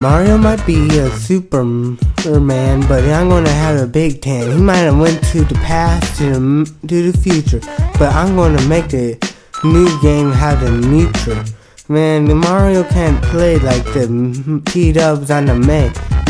Mario might be a Superman, but I'm gonna have a big tan. He might have went to the past, to the future, but I'm gonna make the new game have the neutral. Man, the Mario can't play like the T-dubs on the May.